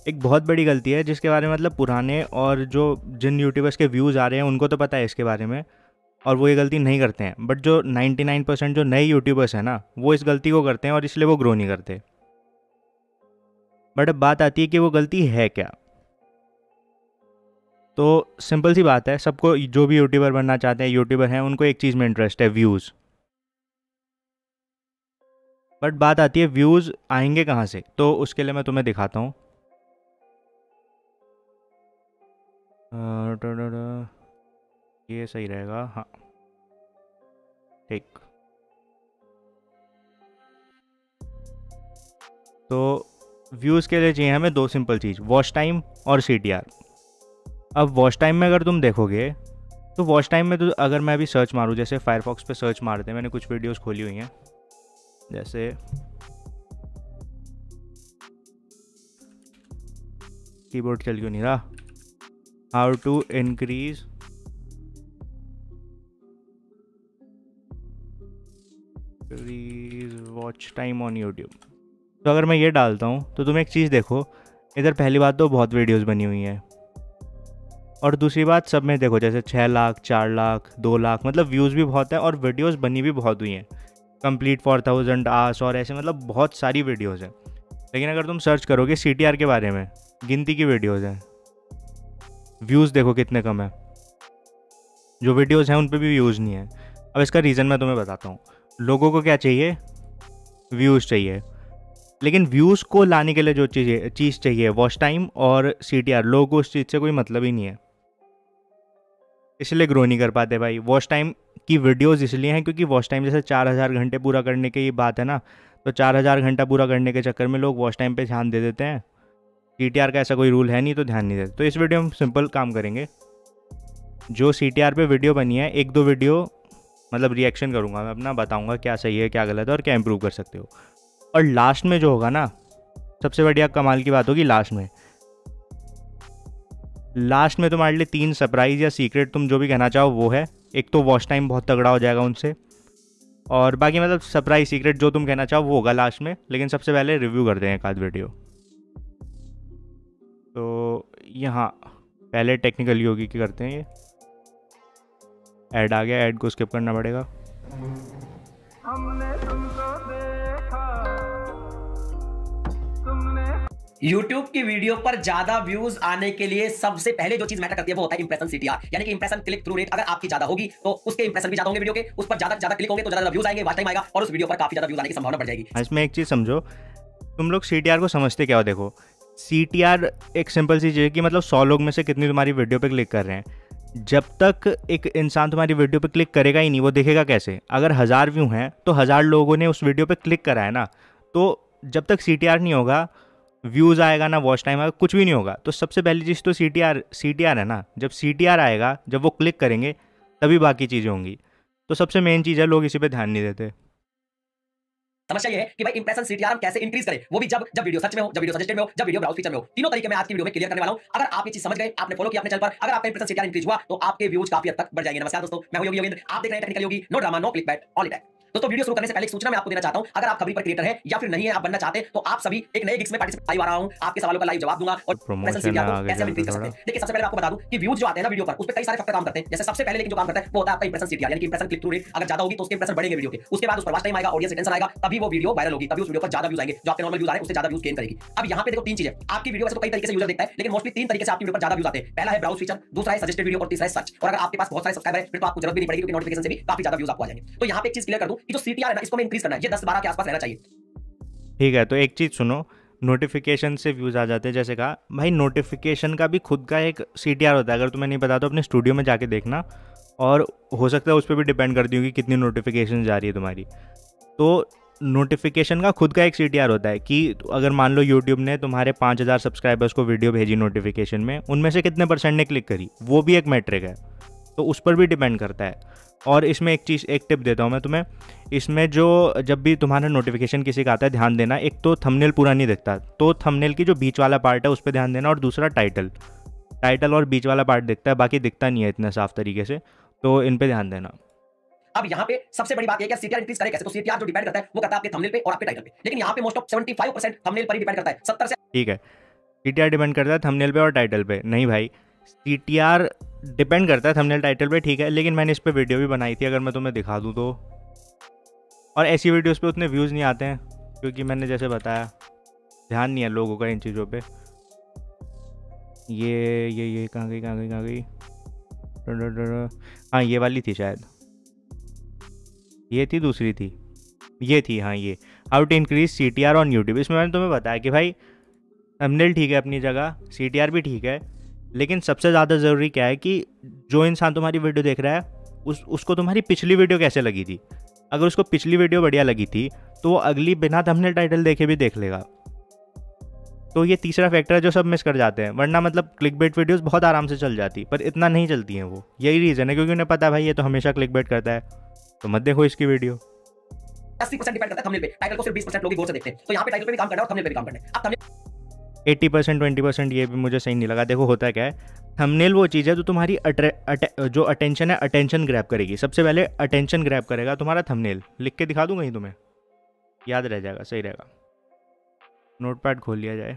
एक बहुत बड़ी गलती है जिसके बारे में मतलब पुराने और जो जिन यूट्यूबर्स के व्यूज़ आ रहे हैं उनको तो पता है इसके बारे में, और वो ये गलती नहीं करते हैं। बट जो 99% जो नए यूट्यूबर्स हैं ना, वो इस गलती को करते हैं और इसलिए वो ग्रो नहीं करते। बट अब बात आती है कि वो गलती है क्या। तो सिंपल सी बात है, सबको जो भी यूट्यूबर बनना चाहते हैं, यूट्यूबर हैं, उनको एक चीज़ में इंटरेस्ट है, व्यूज़। बट बात आती है व्यूज़ आएंगे कहाँ से, तो उसके लिए मैं तुम्हें दिखाता हूँ। ये सही रहेगा, हाँ ठीक। तो व्यूज़ के लिए चाहिए हमें दो सिंपल चीज़, वॉच टाइम और CTR। अब वॉच टाइम में अगर तुम देखोगे तो वॉच टाइम में तो अगर मैं अभी सर्च मारूँ, जैसे फायरफॉक्स पे सर्च मारते हैं, मैंने कुछ वीडियोस खोली हुई हैं, जैसे कीबोर्ड चल क्यों नहीं रहा, how to increase watch time on YouTube. तो अगर मैं ये डालता हूँ तो तुम एक चीज़ देखो, इधर पहली बात तो बहुत वीडियोस बनी हुई हैं, और दूसरी बात सब में देखो जैसे 6 लाख, 4 लाख, 2 लाख, मतलब व्यूज़ भी बहुत है और वीडियोस बनी भी बहुत हुई हैं, कंप्लीट 4000 आवर्स और ऐसे, मतलब बहुत सारी वीडियोस हैं। लेकिन अगर तुम सर्च करोगे CTR के बारे में, गिनती की वीडियोस हैं, व्यूज़ देखो कितने कम है, जो वीडियोस हैं उन पे भी व्यूज़ नहीं है। अब इसका रीज़न मैं तुम्हें बताता हूँ। लोगों को क्या चाहिए, व्यूज़ चाहिए, लेकिन व्यूज़ को लाने के लिए जो चीज़ चाहिए वॉच टाइम और CTR, लोगों को उस चीज़ से कोई मतलब ही नहीं है, इसलिए ग्रो नहीं कर पाते भाई। वॉच टाइम की वीडियोस इसलिए हैं क्योंकि वॉच टाइम जैसे 4000 घंटे पूरा करने की बात है ना, तो 4000 घंटा पूरा करने के चक्कर में लोग वॉच टाइम पे ध्यान दे देते हैं। CTR का ऐसा कोई रूल है नहीं तो ध्यान नहीं देते। तो इस वीडियो में हम सिंपल काम करेंगे, जो CTR पे वीडियो बनी है एक दो वीडियो मतलब रिएक्शन करूँगा मैं अपना, बताऊँगा क्या सही है क्या गलत है और क्या इंप्रूव कर सकते हो। और लास्ट में जो होगा ना, सबसे बढ़िया कमाल की बात होगी लास्ट में तुम्हारे लिए 3 सरप्राइज या सीक्रेट, तुम जो भी कहना चाहो वो है। एक तो वॉच टाइम बहुत तगड़ा हो जाएगा उनसे, और बाकी मतलब सरप्राइज सीक्रेट जो तुम कहना चाहो वो होगा लास्ट में। लेकिन सबसे पहले रिव्यू करते हैं एक आध वीडियो। तो यहाँ पहले टेक्निकल योगी की करते हैं, ये ऐड आ गया, ऐड को स्किप करना पड़ेगा। YouTube की वीडियो पर ज्यादा व्यूज आने के लिए सबसे पहले जो चीज मैटर करती है वो होता है इंप्रेशन CTR, यानी कि इंप्रेशन क्लिक थ्रू रेट। अगर आपकी ज्यादा होगी तो उसके इंप्रेशन भी ज्यादा होंगे वीडियो के, उस पर ज्यादा क्लिक होंगे तो ज्यादा व्यूज आएंगे, वॉच टाइम आएगा और उस वीडियो पर काफी ज्यादा व्यूज आने की संभावना बढ़ जाएगी। इसमें एक चीज़ समझो, तुम लोग CTR को समझते क्या हो। देखो CTR एक सिंपल सी चीज़ है कि मतलब 100 लोग में से कितनी तुम्हारी वीडियो पे क्लिक कर रहे हैं। जब तक एक इंसान तुम्हारी वीडियो पे क्लिक करेगा ही नहीं, वो देखेगा कैसे। अगर 1000 व्यू हैं तो 1000 लोगों ने उस वीडियो पे क्लिक करा है ना, तो जब तक CTR नहीं होगा, व्यूज़ आएगा ना, वॉच टाइम आएगा, कुछ भी नहीं होगा। तो सबसे पहली चीज़ तो CTR है ना, जब CTR आएगा, जब वो क्लिक करेंगे तभी बाकी चीज़ें होंगी। तो सबसे मेन चीज़ है, लोग इसी पे ध्यान नहीं देते। समस्या ये है कि भाई इंप्रेशन CTR हम कैसे इंक्रीज करें, वो भी जब वीडियो सर्च में हो, जब वीडियो सजेस्टेड में हो, जब वीडियो ब्राउज फीचर में हो। तीनों तरीके मैं आज की वीडियो में क्लियर करने वाला हूं। अगर आप ये चीज समझ गए, आपने फॉलो किया अपने चैनल पर, अगर आपका इंप्रेशन CTR इंक्रीज हुआ तो आपके व्यूज काफी हद तक बढ़ जाएंगे। नमस्कार दोस्तों, मैं हूं योगी योगेंद्र, आप देख रहे हैं Technical Yogi, no drama no clickbait all it. दोस्तों वीडियो शुरू करने से पहले एक सूचना मैं आपको देना चाहता हूं। अगर आप खबरी पर क्रिएटर हैं या फिर नहीं है, आप बनना चाहते हैं, तो आप सभी एक नए गिग्स में पार्टिसिपेट लाइव आ रहा हूं, आपके सवालों का लाइव जवाब दूंगा और प्रमोशन CTR को आगे कैसे हम चलते इंक्रीज कर सकते थोड़ा। हैं। देखिए सबसे पहले आपको बता दूं कि व्यूज जो आते हैं ना वीडियो पर, उस पर कई सारे फैक्टर काम करते हैं। जैसे सबसे पहले लेकिन जो काम करता है वो होता है आपका इंप्रेशन CTR, यानी कि इंप्रेशन क्लिक थ्रू रेट। अगर ज्यादा होगी तो उसके इंप्रेशन बढ़ेंगे वीडियो के, उसके बाद उस पर वॉच टाइम आएगा, ऑडियंस अटेंशन आएगा, तभी वो वीडियो वायरल होगी, तभी उस वीडियो पर ज्यादा व्यूज आएंगे। जो आपके नॉर्मल व्यूज आ रहे हैं उससे ज्यादा व्यूज गेन करेगी। अब यहाँ पे देखो तीन चीजें, आपकी वीडियो वैसे तो कई तरीके से यूजर देखता है, लेकिन मोस्टली 3 तरीके से आपकी वीडियो पर ज्यादा व्यूज आते हैं। पहला है ब्राउज फीचर, दूसरा है सजेस्टेड वीडियो और तीसरा है सर्च। और अगर आपके पास बहुत सारे सब्सक्राइबर हैं फिर तो आपको जरूरत भी नहीं पड़ेगी, क्योंकि नोटिफिकेशन से भी काफी ज्यादा व्यूज आपको आ जाएंगे। तो यहाँ पे एक चीज क्लियर कर दूं कि जो CTR है ना, इसको मैं इंक्रीज करना है, ये 10-12 के आसपास रहना चाहिए। ठीक है, तो एक चीज़ सुनो, नोटिफिकेशन से व्यूज़ आ जाते हैं, जैसे कहा भाई, नोटिफिकेशन का भी खुद का एक CTR होता है। अगर तुम्हें नहीं पता तो अपने स्टूडियो में जाके देखना, और हो सकता है उस पर भी डिपेंड करती होगी कितनी नोटिफिकेशन जा रही है तुम्हारी। तो नोटिफिकेशन का खुद का एक CTR होता है कि अगर मान लो यूट्यूब ने तुम्हारे 5000 सब्सक्राइबर्स को वीडियो भेजी नोटिफिकेशन में, उनमें से कितने % ने क्लिक करी, वो भी एक मैट्रिक है, तो उस पर भी डिपेंड करता है। और इसमें एक टिप देता हूँ मैं तुम्हें, इसमें जो जब भी तुम्हारा नोटिफिकेशन किसी का आता है, ध्यान देना, एक तो थंबनेल पूरा नहीं दिखता, तो थंबनेल की जो बीच वाला पार्ट है उस पर ध्यान देना, और दूसरा टाइटल और बीच वाला पार्ट दिखता है, बाकी दिखता नहीं है इतने साफ तरीके से, तो इन पे ध्यान देना। अब यहाँ पे सबसे बड़ी बात है कि CTR इंक्रीज करे कैसे। तो CTR जो डिपेंड करता है वो करता है आपके थंबनेल पे और आपके टाइटल पे, लेकिन यहाँ पे मोस्ट ऑफ 75% थंबनेल पर ही डिपेंड करता है, 70 से। ठीक है, CTR डिपेंड करता है थंबनेल पे और टाइटल पे? नहीं भाई, CTR डिपेंड करता है थंबनेल टाइटल पे, ठीक है, लेकिन मैंने इस पर वीडियो भी बनाई थी, अगर मैं तुम्हें दिखा दूँ तो। और ऐसी वीडियोस पे उतने व्यूज़ नहीं आते हैं, क्योंकि मैंने जैसे बताया ध्यान नहीं है लोगों का इन चीज़ों पे। ये कहाँ गई? हाँ, ये वाली थी शायद, ये थी, दूसरी थी, ये थी, हाँ, ये how to increase CTR on YouTube. इसमें मैंने तुम्हें बताया कि भाई थंबनेल ठीक है अपनी जगह, CTR भी ठीक है, लेकिन सबसे ज़्यादा ज़रूरी क्या है कि जो इंसान तुम्हारी वीडियो देख रहा है उसको तुम्हारी पिछली वीडियो कैसे लगी थी। अगर उसको पिछली वीडियो बढ़िया लगी थी तो वो अगली बिना थंबनेल टाइटल देखे भी देख लेगा। तो ये तीसरा फैक्टर है जो सब मिस कर जाते हैं, वरना मतलब क्लिकबेट वीडियोस बहुत आराम से चल जाती, पर इतना नहीं चलती हैं वो। यही रीज़न है, क्योंकि उन्हें पता है भाई ये तो हमेशा क्लिकबेट करता है, तो मत देखो इसकी वीडियो। 80% डिपेंड करता है थंबनेल पे, टाइटल को सिर्फ 20% लोग ही गौर से देखते हैं। तो यहाँ पे टाइटल पे भी काम करना है और थंबनेल पे भी काम करना है। अब थंबनेल 80% 20% ये भी मुझे सही नहीं लगा। देखो होता क्या है, थंबनेल वो चीज़ है जो तुम्हारी जो अटेंशन है, अटेंशन ग्रैब करेगी। सबसे पहले अटेंशन ग्रैब करेगा तुम्हारा थंबनेल। लिख के दिखा दूँ कहीं, तुम्हें याद रह जाएगा, सही रहेगा। नोटपैड खोल लिया जाए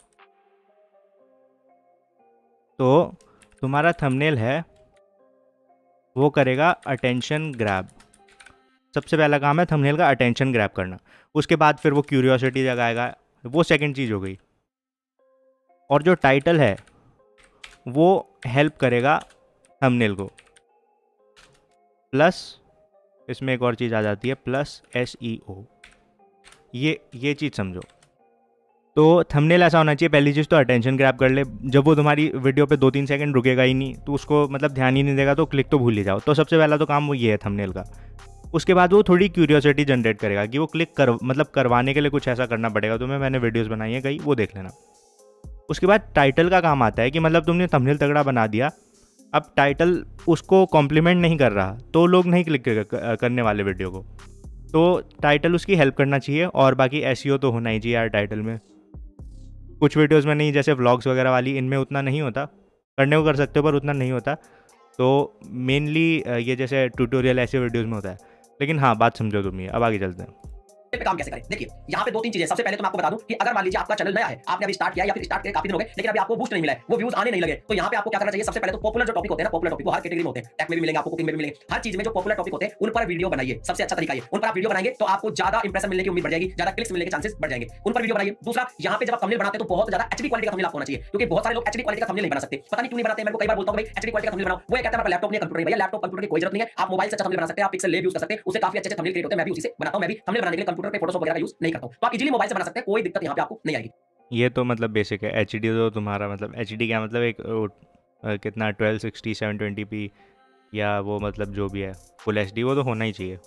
तो तुम्हारा थंबनेल है वो करेगा अटेंशन ग्रैब। सबसे पहला काम है थंबनेल का अटेंशन ग्रैब करना। उसके बाद फिर वो क्यूरियोसिटी जगाएगा, वो सेकंड चीज़ हो गई। और जो टाइटल है वो हेल्प करेगा थंबनेल को। प्लस इसमें एक और चीज़ आ जाती है, प्लस SEO। ये चीज़ समझो। तो थंबनेल ऐसा होना चाहिए, पहली चीज़ तो अटेंशन ग्रैब कर ले। जब वो तुम्हारी वीडियो पे 2-3 सेकंड रुकेगा ही नहीं, तो उसको मतलब ध्यान ही नहीं देगा, तो क्लिक तो भूल ही जाओ। तो सबसे पहला तो काम वो ये है थंबनेल का। उसके बाद वो थोड़ी क्यूरियोसिटी जनरेट करेगा कि वो क्लिक करवाने के लिए कुछ ऐसा करना पड़ेगा तुम्हें। मैंने वीडियोस बनाई है कई, वो देख लेना। उसके बाद टाइटल का काम आता है कि मतलब तुमने थंबनेल तगड़ा बना दिया, अब टाइटल उसको कॉम्प्लीमेंट नहीं कर रहा तो लोग नहीं क्लिक करने वाले वीडियो को। तो टाइटल उसकी हेल्प करना चाहिए। और बाकी SEO तो होना ही चाहिए यार टाइटल में। कुछ वीडियोस में नहीं, जैसे व्लॉग्स वगैरह वाली, इनमें उतना नहीं होता। करने को कर सकते हो पर उतना नहीं होता। तो मेनली ये जैसे ट्यूटोरियल ऐसे वीडियोस में होता है। लेकिन हाँ, बात समझो तुम। ये अब आगे चलते हैं। पे काम कैसे करें। देखिए यहाँ पे 2-3 चीजें। सबसे पहले तो मैं आपको बता दूं कि अगर मान लीजिए आपका चैनल नया है, आपने अभी स्टार्ट किया या फिर स्टार्ट किए काफी दिन हो गए, लेकिन अभी आपको बूस्ट नहीं मिला है, वो व्यूज आने नहीं लगे, तो यहाँ पे आपको क्या करना चाहिए। सबसे पहले तो पॉपुलर जो टॉपिक होते हैं ना, पॉपुलर टॉपिक वो हर कैटेगरी में होते हैं, टेक में भी मिलेंगे आपको, कुकिंग में भी मिलेंगे, हर चीज में जो पॉपुलर टॉपिक होते हैं उन पर वीडियो बनाइए। सबसे अच्छा तरीका ये, उन पर आप वीडियो बनाएंगे तो आपको ज्यादा इंप्रेशन मिलने की उम्मीद बढ़ जाएगी, ज्यादा क्लिक्स मिलने के चांसेस बढ़ जाएंगे। उन पर वीडियो बनाइए। दूसरा, यहाँ पे जब आप थंबनेल बनाते हैं तो बहुत ज्यादा HD क्वालिटी का थंबनेल आपको होना चाहिए, क्योंकि बहुत सारे लोग HD क्वालिटी का थंबनेल नहीं बना सकते। पता नहीं क्यों नहीं बनाते। मैं कई बार बोलता हूं भाई HD क्वालिटी का थंबनेल बनाओ, वो कहता है मेरा लैपटॉप नहीं, कंप्यूटर नहीं। भैया लैपटॉप कंप्यूटर की कोई जरूरत नहीं है, आप मोबाइल से अच्छा थंबनेल बना सकते हैं, आप पिक्सेल लेब यूज कर सकते हैं, उससे काफी अच्छे थंबनेल क्रिएट होते हैं। मैं भी उसी से बनाता हूं। मैं भी थंबनेल बनाने के लिए कंप्यूटर पे फोटोशॉप वगैरह यूज नहीं करता हूं, तो आप इजीली मोबाइल से बना सकते हैं, कोई दिक्कत यहाँ पे आपको नहीं आएगी। ये तो मतलब बेसिक है। HD तो तुम्हारा मतलब HD क्या मतलब एक कितना 1260 720p या वो मतलब जो भी है फुल HD, वो तो होना ही चाहिए।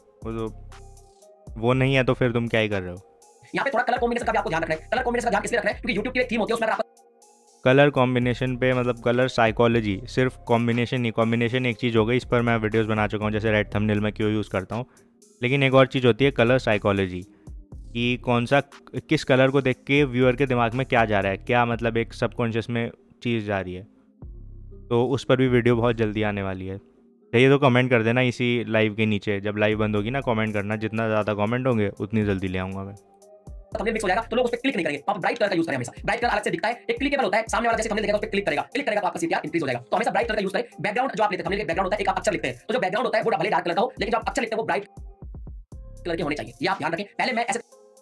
वो नहीं है तो फिर तुम क्या ही कर रहे हो। यहाँ पे थोड़ा कलर कॉम्बिनेशन का भी आपको ध्यान रखना है। कलर कॉम्बिनेशन का ध्यान इसलिए रखना है क्योंकि YouTube की एक थीम होती है, उसमें अगर आप कलर कॉम्बिनेशन पे मतलब कलर साइकोलॉजी, सिर्फ कॉम्बिनेशन नहीं। कॉम्बिनेशन एक चीज़ हो गई, इस पर मैं वीडियोस बना चुका हूँ, जैसे रेड थंबनेल में क्यों यूज़ करता हूँ। लेकिन एक और चीज़ होती है कलर साइकोलॉजी, कि कौन सा किस कलर को देख के व्यूअर के दिमाग में क्या जा रहा है, क्या मतलब एक सबकॉन्शियस में चीज़ जा रही है। तो उस पर भी वीडियो बहुत जल्दी आने वाली है। चाहिए तो कमेंट कर देना इसी लाइव के नीचे, जब लाइव बंद होगी ना कमेंट करना। जितना ज़्यादा कमेंट होंगे उतनी जल्दी ले आऊँगा मैं। थंबनेल मिक्स हो जाएगा तो लोग उस पे क्लिक नहीं करेंगे। आप ब्राइट कलर का यूज करें हमेशा। ब्राइट कलर अलग से दिखता है, एक क्लिकेबल होता है, सामने वाला जैसे थंबनेल देखेगा उस पे क्लिक करेगा तो आपका CTR इंक्रीज हो जाएगा। तो हमेशा ब्राइट कलर का यूज करें। बैकग्राउंड जो आप लेते हैं, थंबनेल के बैकग्राउंड होता है, एक आप अक्षर लिखते हैं, तो जो बैकग्राउंड होता है वो भले डार्क कलर का हो, लेकिन जो आप अक्षर लिखते हैं वो ब्राइट कलर के होने चाहिए। ये आप ध्यान रखें। पहले मैं ऐसे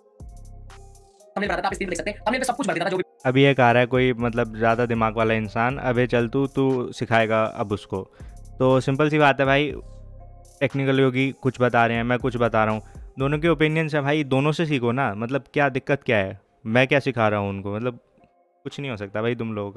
थंबनेल बनाता था, आप स्क्रीन पे देख सकते हैं, थंबनेल पे सब कुछ भर देता था जो भी। अभी एक आ रहा है कोई मतलब ज़्यादा दिमाग वाला इंसान, अबे चल तू सिखाएगा अब उसको। तो सिंपल सी बात है भाई, टेक्निकल योगी कुछ बता रहे हैं, मैं कुछ बता रहा हूँ, दोनों के ओपिनियंस है भाई, दोनों से सीखो ना। मतलब क्या दिक्कत क्या है, मैं क्या सिखा रहा हूँ उनको, मतलब कुछ नहीं हो सकता भाई तुम लोगों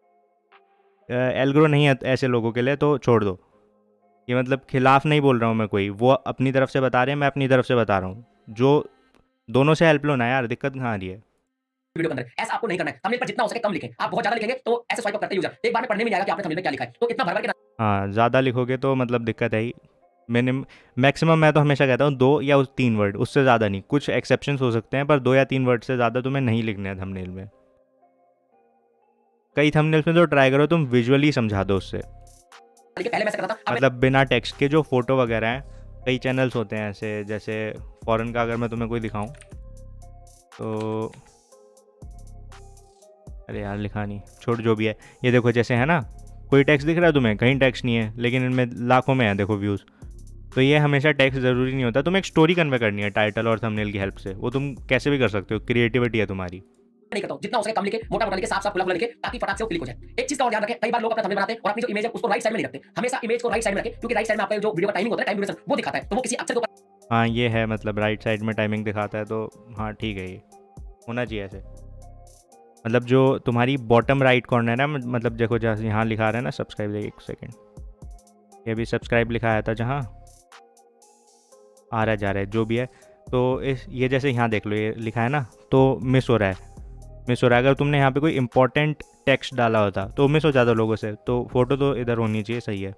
का। एल्ग्रो नहीं है ऐसे लोगों के लिए, तो छोड़ दो। ये मतलब खिलाफ नहीं बोल रहा हूँ मैं कोई, वो अपनी तरफ से बता रहे हैं, मैं अपनी तरफ से बता रहा हूँ। जो दोनों से हेल्प लो ना यार, दिक्कत कहाँ आ रही है। वीडियो के अंदर ऐसा आपको नहीं करना है। थंबनेल पर जितना हो सके कम लिखें। आप बहुत ज्यादा लिखेंगे तो ऐसे स्वाइप अप करते यूजर एक बार में पढ़ने में नहीं आएगा कि आपने थंबनेल में क्या लिखा है। तो इतना भर के हाँ, ज़्यादा लिखोगे तो मतलब दिक्कत है ही। मैक्सिमम मैं तो हमेशा कहता हूँ 2 या 3 वर्ड, उससे ज़्यादा नहीं। कुछ एक्सेप्शंस हो सकते हैं पर 2 या 3 वर्ड से ज़्यादा तुम्हें नहीं लिखने हैं थंबनेल में। कई थंबनेल्स में तो ट्राई करो तुम विजुअली समझा दो उससे, पहले मैं ऐसा करता था, मतलब बिना टेक्स्ट के जो फोटो वगैरह हैं। कई चैनल्स होते हैं ऐसे, जैसे फॉरेन का अगर मैं तुम्हें कोई दिखाऊं तो अरे यार लिखा नहीं, छोड़ जो भी है। ये देखो जैसे है ना, कोई टेक्स्ट दिख रहा है तुम्हें, कहीं टेक्स्ट नहीं है, लेकिन इनमें लाखों में है देखो व्यूज़। तो ये हमेशा टेक्स्ट ज़रूरी नहीं होता, तुम्हें एक स्टोरी कन्वे करनी है टाइटल और थंबनेल की हेल्प से, वो तुम कैसे भी कर सकते हो, क्रिएटिविटी है तुम्हारी। नहीं करता हूं, जितना हो सके कम लिखे, मोटा मोटा लिखे, साफ साफ खुला खुला लिखे, ताकि फटाक से वो क्लिक हो जाए। एक चीज का और ध्यान रखें, कई बार लोग अपना थंबनेल बनाते हैं और अपनी जो इमेज है उसको राइट साइड में नहीं रखते। हमेशा इमेज को राइट साइड में रखें, क्योंकि राइट साइड में आपका जो वीडियो का टाइमिंग होता है, टाइम ड्यूरेशन वो दिखाता है, तो वो किसी अक्षर के ऊपर। हाँ ये है, मतलब राइट साइड में टाइमिंग दिखाता है, तो हाँ ठीक है, ये होना चाहिए ऐसे। मतलब जो तुम्हारी बॉटम राइट कॉर्नर है, मतलब देखो जहाँ यहाँ लिखा रहा है ना सब्सक्राइब, देखिए एक सेकेंड, ये भी सब्सक्राइब लिखा आया था, जहाँ आ रहा जा रहा है जो भी है, तो इस ये जैसे यहाँ देख लो, ये लिखा है ना, तो मिस हो रहा है, मिस हो रहा है। अगर तुमने यहाँ पे कोई इंपॉर्टेंट टेक्स्ट डाला होता तो मिस हो जाता लोगों से, तो फोटो तो इधर होनी चाहिए, सही है।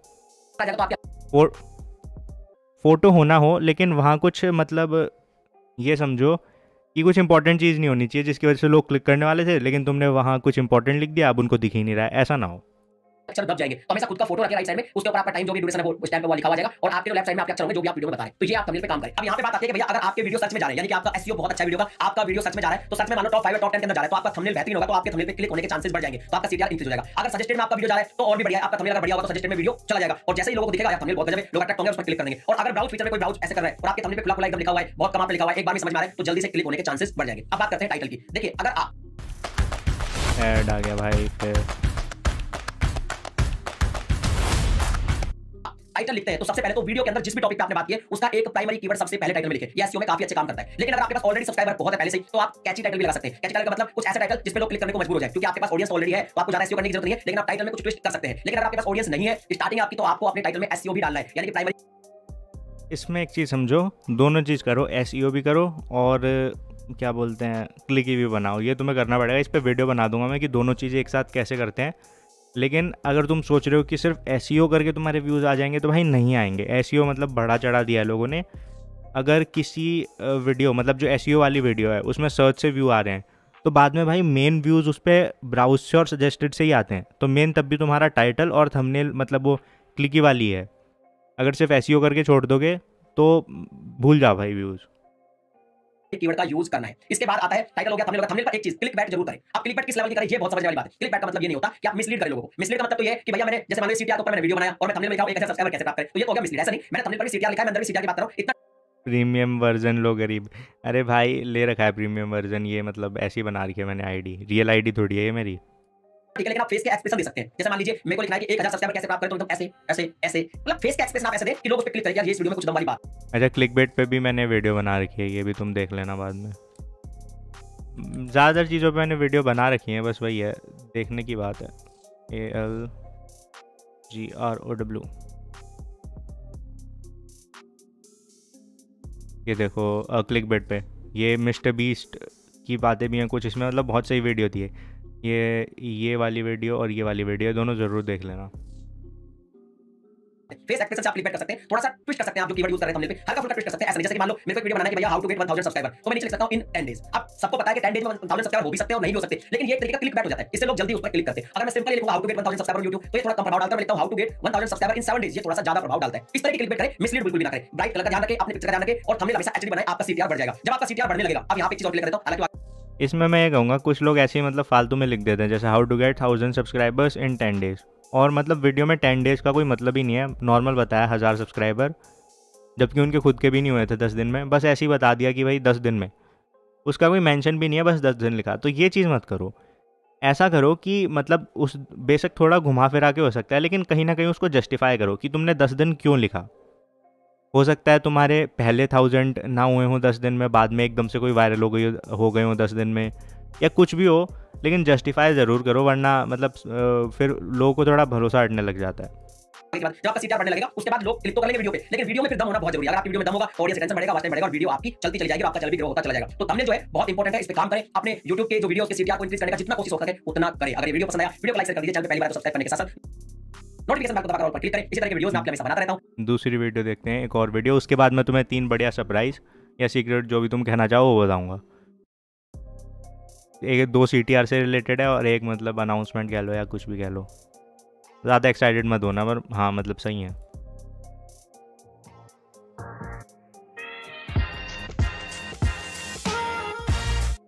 फोटो होना हो, लेकिन वहाँ कुछ मतलब ये समझो कि कुछ इंपॉर्टेंट चीज़ नहीं होनी चाहिए जिसकी वजह से लोग क्लिक करने वाले थे, लेकिन तुमने वहाँ कुछ इंपॉर्टेंट लिख दिया, अब उनको दिख ही नहीं रहा है, ऐसा ना हो। अक्षर दब जाएंगे, तो हमेशा खुद का फोटो रखें राइट साइड में, उसके ऊपर आपका टाइम जो भी ड्यूरेशन है वो उस टाइम पे वो लिखा हुआ जाएगा, और आपके लेफ्ट साइड में आपके अक्षर होंगे जो भी आप वीडियो में बता रहे हैं। तो ये आप थंबनेल पे काम करें। अब यहाँ पे बात आती है कि भैया अगर आपके वीडियो सर्च में जा रहे हैं, यानी कि आपका एसईओ बहुत अच्छा वीडियो का, आपका वीडियो सर्च में जा रहा है, तो सर्च में मान लो टॉप 5 या टॉप 10 के अंदर जा रहा है, तो आपका थंबनेल बेहतरीन होगा, तो आपके थंबनेल पे क्लिक होने के चांसेस बढ़ जाएंगे, तो आपका सीटीआर इंक्रीज हो जाएगा। अगर सजेस्टेड में आपका वीडियो जा रहा है तो और भी बढ़िया, आपका थंबनेल अगर बढ़िया होगा तो सजेस्टेड में वीडियो चला जाएगा, और जैसे ही लोगों को दिखेगा यार थंबनेल बहुत गजब है, लोग अट्रैक्ट होंगे, उस पर क्लिक करेंगे। और अगर ब्राउज फीचर में कोई ब्राउज ऐसे कर रहा है और आपके थंबनेल पे खुला खुला एकदम लिखा हुआ है, बहुत कमाल पे लिखा हुआ है, एक बार में समझ में आ रहा है, तो जल्दी से क्लिक होने के चांसेस बढ़ जाएंगे। अब बात करते हैं टाइटल की। देखिए अगर आप ऐड आ गया भाई, फिर टाइटल लिखते हैं तो सबसे पहले तो वीडियो के अंदर जिस भी टॉपिक पे आपने बात की है उसका एक प्राइमरी कीवर्ड सबसे पहले टाइटल में लिखें। ये एसईओ में काफी अच्छे काम करता है। लेकिन अगर आपके पास ऑलरेडी सब्सक्राइबर बहुत है पहले से, तो आप कैची टाइटल भी लगा सकते हैं। कैची टाइटल का मतलब कुछ ऐसा टाइटल जिस पे लोग क्लिक करने को मजबूर हो जाए, क्योंकि आपके पास ऑडियंस ऑलरेडी है, तो आपको ज्यादा एसईओ करने की जरूरत नहीं है, लेकिन आप टाइटल में कुछ ट्विस्ट कर सकते हैं। लेकिन अगर आपके पास ऑडियंस नहीं है, स्टार्टिंग आपकी, तो आपको अपने टाइटल में एसईओ भी डालना है, यानी कि प्राइमरी। इसमें एक चीज़ समझो, दोनों चीज़ करो, एसईओ भी करो और क्या बोलते हैं क्लिकी भी बनाओ, ये तुम्हें करना पड़ेगा। इस पर वीडियो बना दूंगा मैं कि दोनों चीज़ें एक साथ कैसे करते हैं। लेकिन अगर तुम सोच रहे हो कि सिर्फ एसईओ करके तुम्हारे व्यूज़ आ जाएंगे, तो भाई नहीं आएंगे। एसईओ मतलब बढ़ा चढ़ा दिया है लोगों ने। अगर किसी वीडियो, मतलब जो एसईओ वाली वीडियो है उसमें सर्च से व्यू आ रहे हैं, तो बाद में भाई मेन व्यूज़ उस पर ब्राउज से और सजेस्टेड से ही आते हैं, तो मेन तब भी तुम्हारा टाइटल और थंबनेल मतलब वो क्लिकी वाली है। अगर सिर्फ एसईओ करके छोड़ दोगे तो भूल जाओ भाई व्यूज़। कीवर्ड का यूज करना है। इसके बाद आता है टाइटल हो गया, थंबनेल हो गया। थंबनेल पर एक चीज क्लिकबैट जरूर करें। अब क्लिकबैट किस लेवल की करें, ये बहुत समझने वाली बात है। क्लिकबैट का मतलब ये नहीं होता कि आप मिसलीड करें लोगों को। मिसलीड का मतलब तो ये है कि भैया मैंने जैसे मान लो सीटीआर के ऊपर मैंने वीडियो बनाया और मैं थंबनेल में लिखा हूं 1000 सब्सक्राइबर कैसे प्राप्त करें, तो ये तो हो गया मिसलीड। ऐसा नहीं, मैंने थंबनेल पर भी सीटीआर लिखा है, मैं अंदर भी सीटीआर की बात कर रहा हूं। इतना प्रीमियम वर्जन लो गरीब। अरे भाई ले रखा है प्रीमियम वर्जन, ये मतलब ऐसी बना रखी है मैंने आईडी, रियल आईडी थोड़ी है ये मेरी। ठीक है, लेकिन आप फेस के एक्सप्रेशन दे सकते हैं। जैसे मान लीजिए मेरे को लिखना है कि 1000 सब्सक्राइबर कैसे प्राप्त करें, तो एकदम ऐसे ऐसे ऐसे, मतलब फेस के एक्सप्रेशन आप ऐसे दें कि लोग उस पे क्लिक करें, यार ये इस वीडियो में कुछ दम वाली बात। अच्छा, क्लिकबेट पे भी मैंने वीडियो बना रखी है, ये भी तुम देख लेना बाद में। ज़्यादातर चीज़ों पे मैंने वीडियो बना रखी है, बस वही है देखने की बात है। ALGROW, ये देखो क्लिकबेट पे ये मिस्टर बीस्ट की बातें भी हैं कुछ इसमें, मतलब बहुत सही वीडियो थी ये वाली वीडियो और ये वाली वीडियो दोनों ज़रूर देख लेना। फेस एक्सप्रेशन से आप क्लिक कर सकते हैं, थोड़ा सा ट्विस्ट कर सकते हैं। आप जो कीवर्ड यूज कर रहे हैं थंबनेल पे हल्का फुल्का ट्विस्ट कर सकते हैं। ऐसा नहीं जैसे कि मान लो मेरे को एक वीडियो बनाना है कि भैया हाउ टू गेट 1000 सब्सक्राइबर, तो मैं नीचे लिख सकता हूं इन 10 डेज। अब सबको पता है कि 10 डेज में 1000 सब्सक्राइबर हो भी सकते हैं और नहीं भी हो सकते, लेकिन ये एक तरीके का क्लिक बैट हो जाता है, इससे लोग जल्दी उस पर क्लिक करते हैं। अगर मैं सिंपली लिखूंगा how to get 1000 subscriber YouTube, तो ये थोड़ा कम प्रभाव डालता है। मैं लिखता हूं how to get 1000 subscriber in 7 days, ये थोड़ा सा ज्यादा प्रभाव डालता है। इस तरह की क्लिक बैट करें, मिसलीड बिल्कुल भी ना करें। ब्राइट कलर का ध्यान रखें, अपने पिक्चर का ध्यान रखें और थंबनेल हमेशा एचडी बनाएं, आपका सीटीआर बढ़ जाएगा। जब आपका सीटीआर बढ़ने लगेगा, अब यहां पे एक चीज और क्लिक करता हूं, हालांकि इसमें मैं ये कहूँगा कुछ लोग ऐसे ही मतलब फालतू में लिख देते हैं, जैसे how to get 1000 subscribers in 10 days, और मतलब वीडियो में 10 डेज़ का कोई मतलब ही नहीं है। नॉर्मल बताया 1000 सब्सक्राइबर, जबकि उनके खुद के भी नहीं हुए थे 10 दिन में, बस ऐसे ही बता दिया कि भाई 10 दिन में, उसका कोई मेंशन भी नहीं है, बस 10 दिन लिखा। तो ये चीज़ मत करो। ऐसा करो कि मतलब उस बेशक थोड़ा घुमा फिरा के हो सकता है, लेकिन कहीं ना कहीं उसको जस्टिफाई करो कि तुमने 10 दिन क्यों लिखा। हो सकता है तुम्हारे पहले 1000 ना हुए हों 10 दिन में, बाद में एकदम से कोई वायरल हो गए हों 10 दिन में, या कुछ भी हो, लेकिन जस्टिफाई ज़रूर करो, वरना मतलब फिर लोगों को थोड़ा भरोसा हटने लग जाता है। जब आपका सीटीआर बढ़ने लगेगा उसके बाद लोग क्लिक तो करेंगे वीडियो पे, लेकिन वीडियो में फिर दम होना बहुत जरूरी है। अगर आपकी वीडियो में दम होगा, ऑडियंस अटेंशन बढ़ेगा, वाच टाइम बढ़ेगा और वीडियो आपकी चलती चली जाएगी और आपका चैनल भी ग्रो होता चला जाएगा। तो थंबनेल जो है बहुत इंपॉर्टेंट है, इस पे काम करें। अपने YouTube के जो वीडियोस के सीटीआर को इंक्रीज करने का जितना कोशिश हो सके उतना करें। अगर ये वीडियो पसंद आया, वीडियो को लाइक कर दीजिए, चैनल पे पहली बार तो सब्सक्राइब करने के साथ साथ नोटिफिकेशन बेल को दबाकर ऑल पर क्लिक करें। इसी तरह के वीडियोस मैं आपके हमेशा बनाता रहता हूं। दूसरी वीडियो देखते हैं, एक और वीडियो, उसके बाद मैं तुम्हें 3 बढ़िया सरप्राइज या सीक्रेट जो भी तुम कहना चाहो वो बताऊँगा। एक 2 CTR से रिलेटेड है और एक मतलब अनाउंसमेंट कह लो या कुछ भी कह लो। ज़्यादा एक्साइटेड मत होना, पर हाँ मतलब सही है।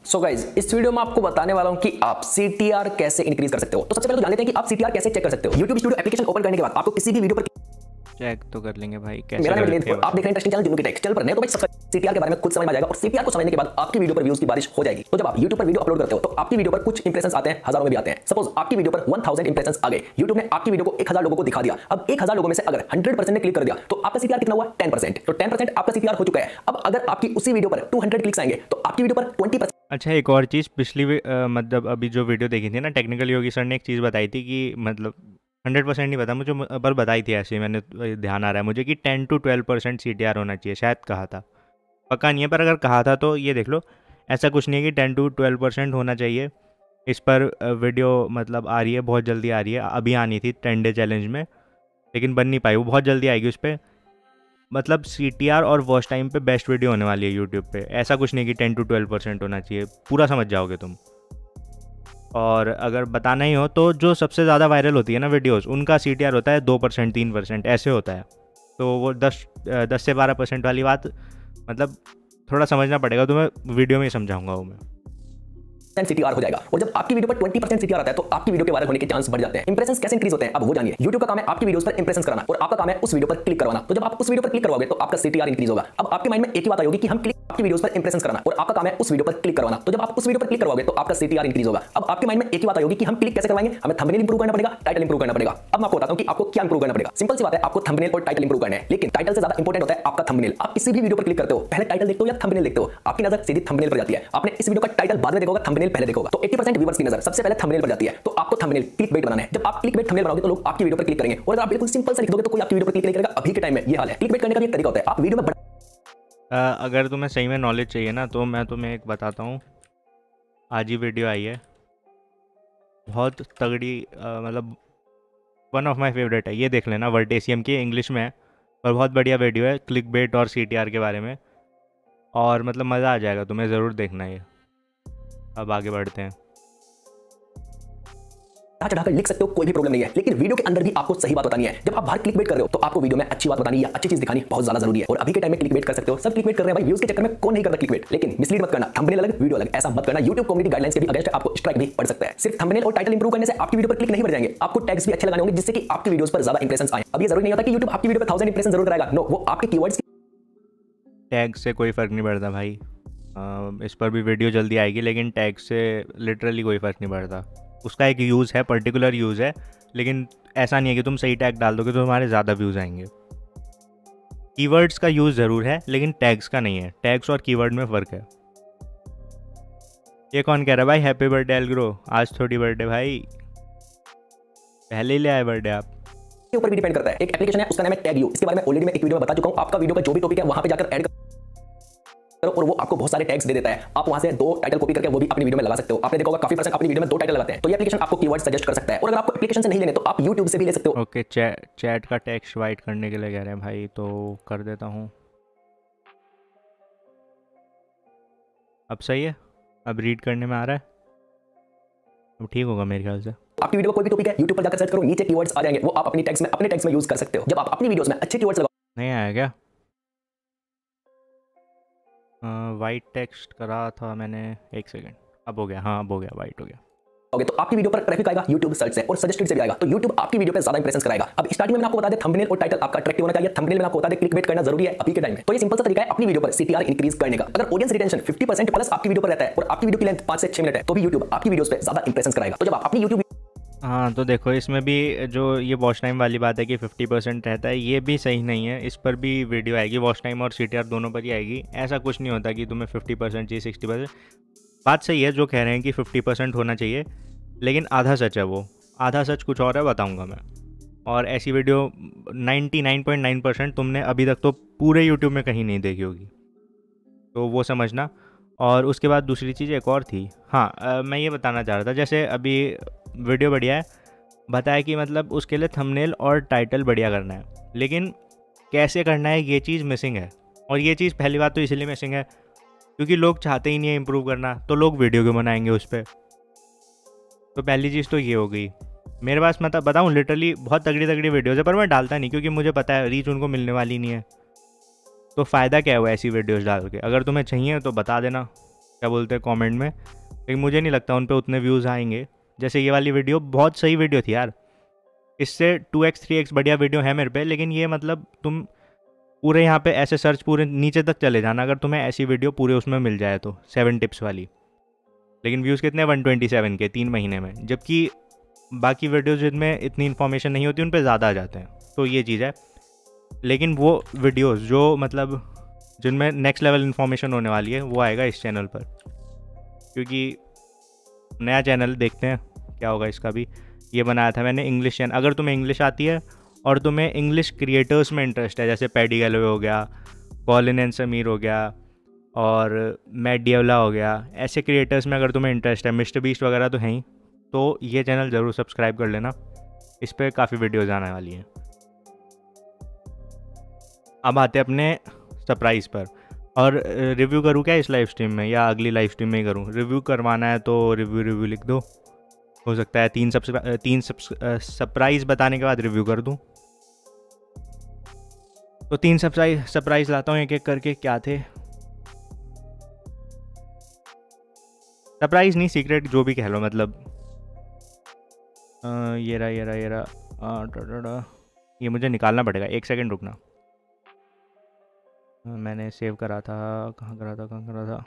सो गाइज इस वीडियो में आपको बताने वाला हूं कि आप CTR कैसे इंक्रीज कर सकते हो। तो सबसे पहले तो जान लेते हैं कि आप CTR कैसे चेक कर सकते हो। YouTube स्टूडियो एप्लीकेशन ओपन करने के बाद आपको किसी भी वीडियो पर चेक तो कर लेंगे भाई कैसे मेरा नाम करते है, आप देख रहे हैं इंटरेस्टिंग चैनल जुनू की टेक चैनल पर नए तो भाई सब्सक्राइब। CTR के बारे में खुद समझ में आ जाएगा और CTR को समझने के बाद आपकी वीडियो पर व्यूज की बारिश हो जाएगी। तो जब आप YouTube पर वीडियो अपलोड करते हो तो आपकी वीडियो पर कुछ इंप्रेशंस आते हैं, हजारों में भी आते हैं। सपोज आपकी वीडियो पर 1000 इंप्रेशंस आ गए, YouTube ने आपकी वीडियो को 1000 लोगों को दिखा दिया। अब 1000 लोगों में से अगर 100% ने क्लिक कर दिया तो आपका CTR कितना हुआ 10%। तो 10% आपका CTR हो चुका है। अब अगर आपकी उसी वीडियो पर 200 क्लिक्स आएंगे तो आपकी वीडियो पर 20%। अच्छा एक और चीज़ पिछली मतलब अभी जो वीडियो देखी थी ना टेक्निकल योगी सर ने एक चीज़ बताई थी कि मतलब 100% नहीं पता मुझे पर बताई थी ऐसे मैंने ध्यान आ रहा है मुझे कि 10 to 12% CTR होना चाहिए, शायद कहा था, पक्का नहीं है पर अगर कहा था तो ये देख लो। ऐसा कुछ नहीं है कि 10 to 12% होना चाहिए। इस पर वीडियो मतलब आ रही है, बहुत जल्दी आ रही है, अभी आनी थी 10 डे चैलेंज में लेकिन बन नहीं पाई, वो बहुत जल्दी आएगी उस पर। मतलब CTR और वॉच टाइम पे बेस्ट वीडियो होने वाली है यूट्यूब पे। ऐसा कुछ नहीं कि 10 to 12% होना चाहिए, पूरा समझ जाओगे तुम। और अगर बताना ही हो तो जो सबसे ज़्यादा वायरल होती है ना वीडियोस उनका CTR होता है 2% 3% ऐसे होता है। तो वो 10 से 12% वाली बात मतलब थोड़ा समझना पड़ेगा, तो मैं वीडियो में ही समझाऊंगा वो मैं। CTR हो जाएगा और जब आपकी वीडियो पर 20% CTR आता है तो आपकी वीडियो के वायरल होने के चांस बढ़ जाते हैं। इंप्रेशंस कैसे इंक्रीज होते हैं अब वो जानिए। YouTube का काम है आपकी वीडियोस पर इंप्रेशंस कराना और आपका काम है उस वीडियो पर क्लिक करवाना। तो जब आप उस वीडियो पर क्लिक करवाओगे तो आपका CTR इंक्रीज होगा। अब आपके माइंड में एक ही बात आएगी कि हम क्लिक आपकी वीडियोस पर इंप्रेशंस कराना और आपका काम है उस वीडियो पर क्लिक करवाना। तो जब आप उस वीडियो पर क्लिक करवाओगे तो आपका CTR इंक्रीज होगा। अब आपके माइंड में एक ही बात आएगी कि हम क्लिक कैसे करवाएंगे, हमें थंबनेल इंप्रूव करना पड़ेगा, टाइटल इंप्रूव करना पड़ेगा। अब मैं आपको बताता हूं कि आपको क्या इंप्रूव करना पड़ेगा। सिंपल सी बात है, आपको थंबनेल और टाइटल इंप्रूव करना है, लेकिन टाइटल से ज्यादा इंपॉर्टेंट होता है आपका थंबनेल। आप किसी भी वीडियो पर क्लिक करते हो पहले टाइटल देखते हो या थंबनेल देखते हो, आपकी नजर सीधी थंबनेल पर जाती है। आपने इस वीडियो का टाइटल बाद में देखा होगा, थंबनेल पहले देखा होगा। तो 80% व्यूअर्स की नजर सबसे पहले थंबनेल पर जाती है। तो आपको थंबनेल क्लिकबेट बनाना है। जब आप क्लिकबेट थंबनेल बनाओगे तो लोग आपकी वीडियो पर क्लिक करेंगे और अगर आप बिल्कुल सिंपल से लिख दोगे तो कोई आपकी वीडियो पर क्लिक नहीं करेगा। अभी के टाइम में ये हाल है। क्लिकबेट करने का भी एक तरीका होता है, आप वीडियो में अगर तुम्हें सही में नॉलेज चाहिए ना तो मैं तुम्हें एक बताता हूँ। आज ही वीडियो आई है, बहुत तगड़ी, मतलब वन ऑफ माय फेवरेट है, ये देख लेना। वर्टेसियम की इंग्लिश में है पर बहुत बढ़िया वीडियो है क्लिकबेट और CTR के बारे में, और मतलब मज़ा आ जाएगा तुम्हें, ज़रूर देखना ये। अब आगे बढ़ते हैं। चढ़ाकर लिख सकते हो, कोई भी प्रॉब्लम नहीं है, लेकिन वीडियो के अंदर भी आपको सही बात बतानी है। जब आप बाहर क्लिकबेट कर रहे हो तो आपको वीडियो में अच्छी बात बतानी या अच्छी चीज दिखानी बहुत ज्यादा जरूरी है। और अभी के टाइम में क्लिकबेट कर सकते हो, सब क्लिकबेट कर रहे हैं भाई, व्यूज के चक्कर में कौन नहीं करता क्लिकबेट। लेकिन मिसलीड मत करना, थंबनेल अलग वीडियो अलग, ऐसा मत करना। YouTube कम्युनिटी गाइडलाइंस के भी अगेंस्ट आपको स्ट्राइक भी पड़ सकता है। सिर्फ थंबनेल और टाइटल इंप्रूव करने से आपकी वीडियो पर क्लिक नहीं बढ़ जाएंगे, आपको टैग्स भी अच्छे लगाने होंगे जिससे कि आपकी वीडियोस पर ज्यादा इंप्रेशंस आए। अब ये जरूरी नहीं होता कि YouTube आपकी वीडियो पर 1000 इंप्रेशन जरूर कराएगा, नो, वो आपके कीवर्ड्स टैग से कोई फ़र्क नहीं पड़ता भाई। इस पर भी वीडियो जल्दी आएगी लेकिन टैग से लिटरली कोई फ़र्क नहीं पड़ता। उसका एक यूज़ है, पर्टिकुलर यूज़ है, लेकिन ऐसा नहीं है कि तुम सही टैग डाल दोगे तो तुम्हारे ज़्यादा व्यूज़ आएंगे। कीवर्ड्स का यूज़ ज़रूर है लेकिन टैग्स का नहीं है। टैग्स और कीवर्ड में फ़र्क है। ये कौन कह रहा है भाई हैप्पी बर्थडे एल्ग्रो? आज थोड़ी बर्थडे भाई, पहले ही ले आए बर्थडे आप। के ऊपर भी डिपेंड करता है। एक एप्लीकेशन है उसका नाम है टैग यू, इसके बारे में ऑलरेडी मैं एक वीडियो में बता चुका हूं। आपका वीडियो का जो भी टॉपिक है वहां पे जाकर ऐड करो और वो आपको बहुत सारे टैग्स दे देता है। आप वहां से 2 टाइटल कॉपी करके वो भी अपनी वीडियो में लगा सकते हो। आपने देखा होगा काफी पर्सन अपनी वीडियो में 2 टाइटल लगाते हैं, तो ये एप्लीकेशन आपको कीवर्ड सजेस्ट कर सकता है। और अगर आपको एप्लीकेशन से नहीं लेने तो आप YouTube से भी ले सकते हो। ओके, चैट का टेक्स्ट वाइट करने के लिए कह रहे हैं भाई, तो कर देता हूँ। अब सही है, अब रीड करने में आ रहा है, अब ठीक होगा मेरे ख्याल से। आपकी वीडियो का कोई भी टॉपिक है YouTube पर जाकर सर्च करो, नीचे कीवर्ड्स आ जाएंगे, वो आप अपने टैग्स में यूज कर सकते हो। जब आप अपनी वीडियोस में अच्छे कीवर्ड्स नहीं आया क्या? वाइट टेक्स्ट करा था मैंने, एक सेकंड, अब हो गया। हाँ अब हो गया, वाइट हो गया। तो आपकी वीडियो पर ट्रैफिक आएगा YouTube सर्च से और सजेस्टेड से भी आएगा, तो YouTube आपकी वीडियो पे ज्यादा इंप्रेशंस कराएगा। अब स्टार्टिंग में मैंने आपको बता दिया थंबनेल और टाइटल आपका अट्रैक्टिव होना चाहिए। थंबनेल में आपको बता दिया क्लिकबेट करना जरूरी है अभी के टाइम में। तो ये सिंपल सा तरीका है अपनी वीडियो पर CTR इंक्रीज करने का। अगर ऑडियंस रिटेंशन 50% प्लस आपकी वीडियो पर रहता है और आपकी वीडियो की लेंथ 5 से 6 मिनट है तो भी YouTube आपकी वीडियोस पे ज्यादा इंप्रेशंस कराएगा। तो जब आप अपनी YouTube हाँ तो देखो, इसमें भी जो ये वॉच टाइम वाली बात है कि 50% रहता है, ये भी सही नहीं है। इस पर भी वीडियो आएगी, वॉच टाइम और CTR दोनों पर ही आएगी। ऐसा कुछ नहीं होता कि तुम्हें 50% चाहिए 60%। बात सही है जो कह रहे हैं कि 50% होना चाहिए, लेकिन आधा सच है वो, आधा सच कुछ और है, बताऊंगा मैं। और ऐसी वीडियो 99.9% तुमने अभी तक तो पूरे YouTube में कहीं नहीं देखी होगी, तो वो समझना। और उसके बाद दूसरी चीज़ एक और थी, हाँ मैं ये बताना चाह रहा था, जैसे अभी वीडियो बढ़िया है, बताया कि मतलब उसके लिए थंबनेल और टाइटल बढ़िया करना है, लेकिन कैसे करना है ये चीज़ मिसिंग है। और ये चीज़ पहली बात तो इसलिए मिसिंग है क्योंकि लोग चाहते ही नहीं है इम्प्रूव करना, तो लोग वीडियो क्यों बनाएंगे उस पर। तो पहली चीज़ तो ये हो गई। मेरे पास मतलब बताऊँ लिटरली बहुत तगड़ी तगड़ी वीडियोज़ है, पर मैं डालता नहीं क्योंकि मुझे पता है रीच उनको मिलने वाली नहीं है। तो फ़ायदा क्या है वो ऐसी वीडियोज़ डाल के? अगर तुम्हें चाहिए तो बता देना, क्या बोलते हैं कमेंट में, लेकिन मुझे नहीं लगता उन पे उतने व्यूज़ आएंगे। जैसे ये वाली वीडियो बहुत सही वीडियो थी यार, इससे 2x 3x बढ़िया वीडियो है मेरे पे, लेकिन ये मतलब तुम पूरे यहाँ पे ऐसे सर्च पूरे नीचे तक चले जाना अगर तुम्हें ऐसी वीडियो पूरे उसमें मिल जाए तो 7 टिप्स वाली। लेकिन व्यूज़ कितने 127 के 3 महीने में, जबकि बाकी वीडियोज़ जिनमें इतनी इन्फॉर्मेशन नहीं होती उन पे ज़्यादा आ जाते हैं। तो ये चीज़ है। लेकिन वो वीडियोज़ जो मतलब जिनमें नेक्स्ट लेवल इन्फॉर्मेशन होने वाली है वो आएगा इस चैनल पर, क्योंकि नया चैनल देखते हैं क्या होगा इसका भी। ये बनाया था मैंने इंग्लिश चैनल। अगर तुम्हें इंग्लिश आती है और तुम्हें इंग्लिश क्रिएटर्स में इंटरेस्ट है, जैसे पैडी गैलोवे हो गया, कॉलिन एंड समीर हो गया और मैट डियोला हो गया, ऐसे क्रिएटर्स में अगर तुम्हें इंटरेस्ट है, मिस्टर बीस्ट वगैरह तो हैं ही, तो ये चैनल ज़रूर सब्सक्राइब कर लेना। इस पर काफ़ी वीडियोज़ आने वाली हैं। अब आते हैं अपने सरप्राइज़ पर। और रिव्यू करूँ क्या इस लाइव स्ट्रीम में या अगली लाइव स्ट्रीम में ही करूँ? रिव्यू करवाना है तो रिव्यू लिख दो, हो सकता है 3 सरप्राइज़ बताने के बाद रिव्यू कर दूँ। तो 3 सरप्राइज़ लाता हूँ एक एक करके। क्या थे? सरप्राइज़ नहीं, सीक्रेट जो भी कह लो, मतलब ये रहा ये मुझे निकालना पड़ेगा, 1 सेकंड रुकना। मैंने सेव करा था, कहाँ करा था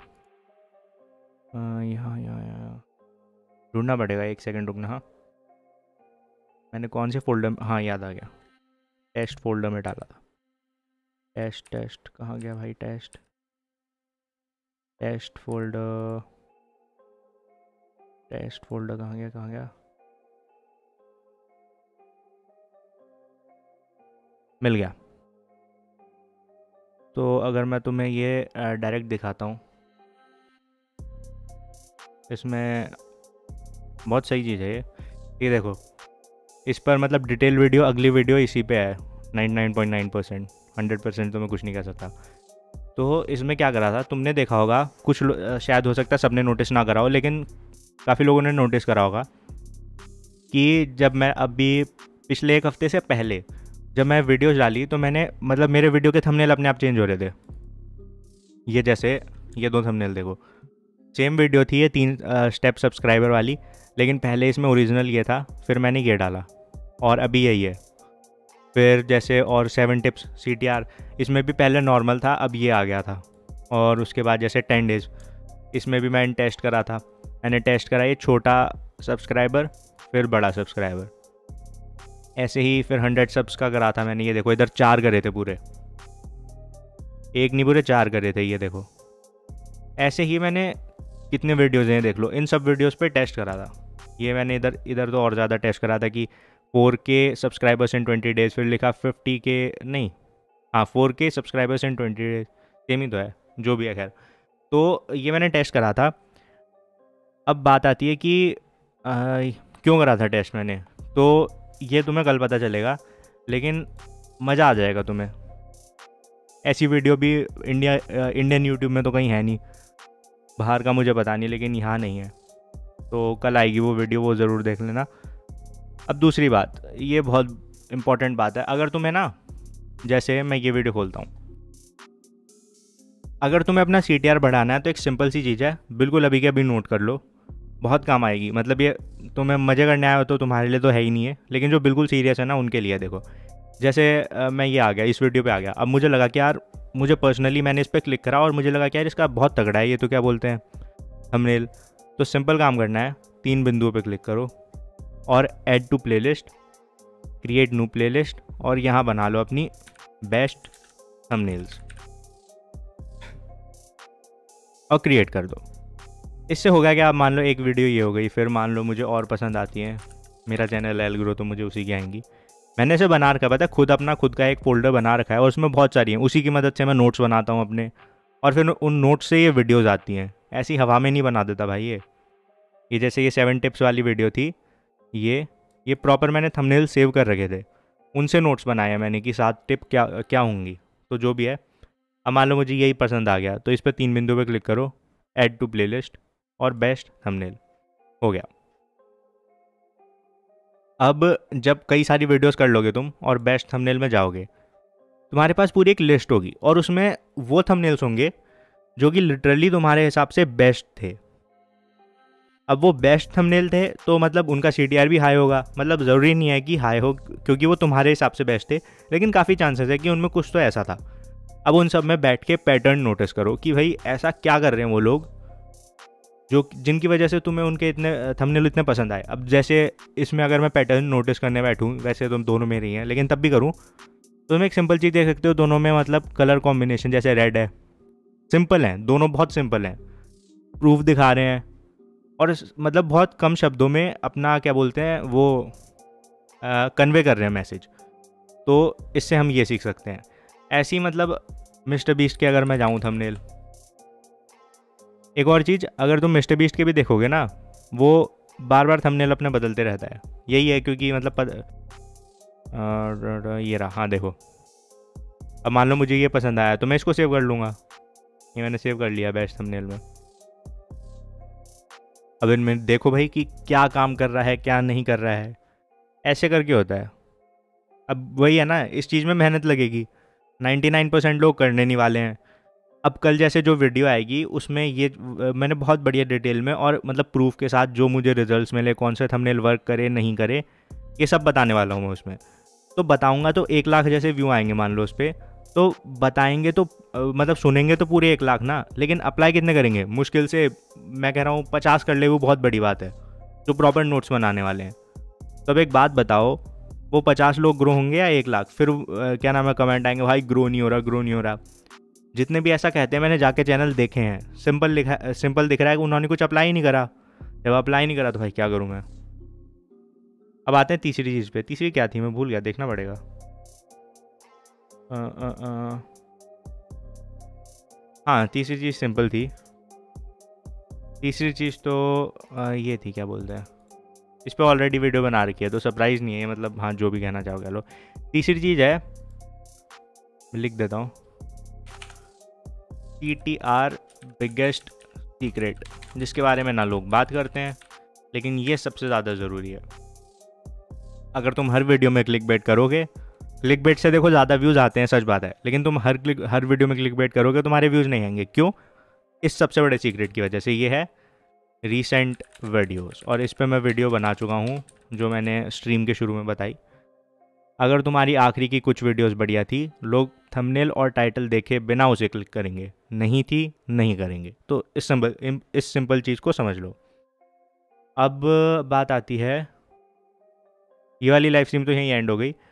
यहाँ ढूंढना पड़ेगा, 1 सेकंड रुकना। हाँ, मैंने कौन से फोल्डर में, हाँ याद आ गया, टेस्ट फोल्डर में डाला था। टेस्ट कहाँ गया भाई? टेस्ट फोल्डर कहाँ गया? मिल गया। तो अगर मैं तुम्हें ये डायरेक्ट दिखाता हूँ, इसमें बहुत सही चीज़ है ये देखो। इस पर मतलब डिटेल वीडियो, अगली वीडियो इसी पे है 99.9%, 100% तो मैं कुछ नहीं कह सकता। तो इसमें क्या करा था तुमने देखा होगा, कुछ शायद हो सकता है सबने नोटिस ना करा हो, लेकिन काफ़ी लोगों ने नोटिस करा होगा कि जब मैं अभी पिछले 1 हफ्ते से पहले जब मैं वीडियोज़ डाली तो मैंने मतलब मेरे वीडियो के थंबनेल अपने आप चेंज हो रहे थे। ये जैसे ये 2 थंबनेल देखो, सेम वीडियो थी ये 3 स्टेप सब्सक्राइबर वाली, लेकिन पहले इसमें ओरिजिनल ये था, फिर मैंने ये डाला और अभी यही है। फिर जैसे और 7 टिप्स CTR, इसमें भी पहले नॉर्मल था, अब ये आ गया था। और उसके बाद जैसे 10 डेज़, इसमें भी मैंने टेस्ट करा था। मैंने टेस्ट करा ये छोटा सब्सक्राइबर फिर बड़ा सब्सक्राइबर, ऐसे ही फिर 100 सब्स का करा था मैंने। ये देखो इधर 4 करे थे पूरे, 1 नहीं पूरे 4 करे थे, ये देखो। ऐसे ही मैंने कितने वीडियोज़ हैं देख लो, इन सब वीडियोज़ पे टेस्ट करा था। ये मैंने इधर तो और ज़्यादा टेस्ट करा था कि 4K सब्सक्राइबर्स इन 20 डेज़, फिर लिखा 50K नहीं, हाँ 4K subscribers in 20 days, same ही तो है, जो भी है खैर। तो ये मैंने टेस्ट करा था। अब बात आती है कि क्यों करा था टेस्ट मैंने, तो ये तुम्हें कल पता चलेगा, लेकिन मज़ा आ जाएगा तुम्हें। ऐसी वीडियो भी इंडियन यूट्यूब में तो कहीं है नहीं, बाहर का मुझे पता नहीं, लेकिन यहाँ नहीं है। तो कल आएगी वो वीडियो, वो ज़रूर देख लेना। अब दूसरी बात, ये बहुत इम्पॉर्टेंट बात है, अगर तुम्हें ना, जैसे मैं ये वीडियो खोलता हूँ, अगर तुम्हें अपना CTR बढ़ाना है तो एक सिंपल सी चीज़ है, बिल्कुल अभी के अभी नोट कर लो, बहुत काम आएगी। मतलब ये तुम्हें मज़े करने आया हो तो तुम्हारे लिए तो है ही नहीं है, लेकिन जो बिल्कुल सीरियस है ना उनके लिए। देखो जैसे मैं ये आ गया, इस वीडियो पे आ गया, अब मुझे लगा कि यार, मुझे पर्सनली मैंने इस पर क्लिक करा और मुझे लगा कि यार इसका बहुत तगड़ा है, ये तो क्या बोलते हैं थंबनेल। तो सिंपल काम करना है, 3 बिंदुओं पे क्लिक करो और add to playlist, create new playlist, और यहाँ बना लो अपनी बेस्ट थंबनेल्स और क्रिएट कर दो। इससे हो गया कि आप मान लो एक वीडियो ये हो गई, फिर मान लो मुझे और पसंद आती हैं, मेरा चैनल एल्ग्रो, तो मुझे उसी की आएंगी। मैंने इसे बना रखा है, पता है, खुद का एक फ़ोल्डर बना रखा है और उसमें बहुत सारी हैं, उसी की मदद से मैं नोट्स बनाता हूँ अपने, और फिर उन नोट्स से ये वीडियोज़ आती हैं। ऐसी हवा में नहीं बना देता भाई ये जैसे ये 7 टिप्स वाली वीडियो थी, ये प्रॉपर मैंने थंबनेल सेव कर रखे थे, उनसे नोट्स बनाए मैंने कि 7 टिप क्या होंगी। तो जो भी है, अब मान लो मुझे यही पसंद आ गया, तो इस पर 3 बिंदु पे क्लिक करो, ऐड टू प्लेलिस्ट और बेस्ट थंबनेल, हो गया। अब जब कई सारी वीडियोस कर लोगे तुम और बेस्ट थंबनेल में जाओगे, तुम्हारे पास पूरी एक लिस्ट होगी और उसमें वो थंबनेल्स होंगे जो कि लिटरली तुम्हारे हिसाब से बेस्ट थे। अब वो बेस्ट थंबनेल थे तो मतलब उनका CTR भी हाई होगा, मतलब ज़रूरी नहीं है कि हाई हो क्योंकि वो तुम्हारे हिसाब से बेस्ट थे, लेकिन काफ़ी चांसेस है कि उनमें कुछ तो ऐसा था। अब उन सब में बैठ के पैटर्न नोटिस करो कि भाई ऐसा क्या कर रहे हैं वो लोग जो जिनकी वजह से तुम्हें उनके इतने थंबनेल इतने पसंद आए। अब जैसे इसमें अगर मैं पैटर्न नोटिस करने बैठूँ, वैसे तुम दोनों में ही हैं लेकिन तब भी करूँ, तो तुम एक सिंपल चीज़ देख सकते हो दोनों में, मतलब कलर कॉम्बिनेशन जैसे रेड है, सिंपल हैं दोनों, बहुत सिंपल हैं, प्रूफ दिखा रहे हैं और मतलब बहुत कम शब्दों में अपना क्या बोलते हैं वो कन्वे कर रहे हैं मैसेज। तो इससे हम ये सीख सकते हैं। ऐसी मतलब मिस्टर बीस्ट के अगर मैं जाऊँ थंबनेल, एक और चीज़, अगर तुम मिस्टर बीस्ट के भी देखोगे ना, वो बार बार थंबनेल अपने बदलते रहता है। यही है क्योंकि मतलब ये रहा, हाँ देखो, अब मान लो मुझे ये पसंद आया तो मैं इसको सेव कर लूँगा, ये मैंने सेव कर लिया बेस्ट थंबनेल में। अब इनमें देखो भाई कि क्या काम कर रहा है क्या नहीं कर रहा है, ऐसे करके होता है। अब वही है ना, इस चीज़ में मेहनत लगेगी, 99% लोग करने नहीं वाले हैं। अब कल जैसे जो वीडियो आएगी उसमें ये मैंने बहुत बढ़िया डिटेल में और मतलब प्रूफ के साथ जो मुझे रिजल्ट्स मिले, कौन से थंबनेल वर्क करे नहीं करे, ये सब बताने वाला हूँ मैं उसमें। तो बताऊँगा तो 1 लाख जैसे व्यू आएंगे मान लो उस पर, तो बताएंगे तो मतलब सुनेंगे तो पूरे 1 लाख ना, लेकिन अप्लाई कितने करेंगे, मुश्किल से मैं कह रहा हूँ 50 कर ले, वो बहुत बड़ी बात है, जो प्रॉपर नोट्स बनाने वाले हैं। तो अब एक बात बताओ, वो 50 लोग ग्रो होंगे या 1 लाख? फिर क्या नाम है कमेंट आएंगे, भाई ग्रो नहीं हो रहा, ग्रो नहीं हो रहा। जितने भी ऐसा कहते हैं मैंने जाके चैनल देखे हैं, सिंपल दिख रहा है कि उन्होंने कुछ अप्लाई ही नहीं करा। जब अप्लाई नहीं करा तो भाई क्या करूँ मैं। अब आते हैं तीसरी चीज़ पे। तीसरी क्या थी मैं भूल गया, देखना पड़ेगा। हाँ तीसरी चीज़ सिंपल थी। तीसरी चीज़ तो ये थी, क्या बोलते हैं, इस पर ऑलरेडी वीडियो बना रखी है तो सरप्राइज़ नहीं है, मतलब हाँ जो भी कहना चाहो कह लो। तीसरी चीज़ है, लिख देता हूँ, TTR बिगेस्ट सीक्रेट, जिसके बारे में ना लोग बात करते हैं लेकिन ये सबसे ज़्यादा ज़रूरी है। अगर तुम हर वीडियो में क्लिक बेट करोगे, क्लिक बेट से देखो ज़्यादा व्यूज़ आते हैं सच बात है, लेकिन तुम हर वीडियो में क्लिक बेट करोगे तुम्हारे व्यूज़ नहीं आएंगे। क्यों? इस सबसे बड़े सीक्रेट की वजह से। ये है रीसेंट वीडियोस, और इस पर मैं वीडियो बना चुका हूँ जो मैंने स्ट्रीम के शुरू में बताई। अगर तुम्हारी आखिरी की कुछ वीडियोस बढ़िया थी, लोग थंबनेल और टाइटल देखे बिना उसे क्लिक करेंगे, नहीं थी नहीं करेंगे। तो इस सिंपल चीज़ को समझ लो। अब बात आती है, ये वाली लाइव स्ट्रीम तो यहीं एंड हो गई।